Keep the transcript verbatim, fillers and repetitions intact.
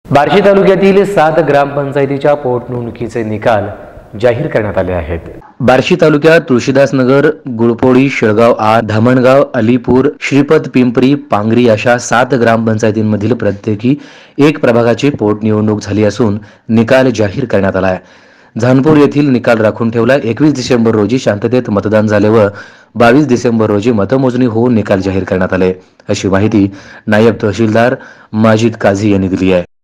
बार्शी तालुक्यातील सात ग्रामपंचायतीच्या पोटनिवडणुकीचे निकाल जाहीर करण्यात आले आहेत। बार्शी तालुक्यात तुळशीदासनगर, गुळपोळी, शेळगाव आठ, धामणगाव, अलीपूर, श्रीपत पिंपरी, पांगरी अशा सात ग्रामपंचायतींमधील प्रत्येकी एक प्रभागाची पोटनिवडणूक झाली असून निकाल जाहीर करण्यात आला आहे। झानपूर येथील निकाल राखून ठेवला। एकवीस डिसेंबर रोजी शांततेत मतदान झाले व बावीस डिसेंबर रोजी मतमोजणी होऊन निकाल जाहीर करण्यात आले, अशी माहिती नायब तहसीलदार माजिद काझी यांनी दिली आहे।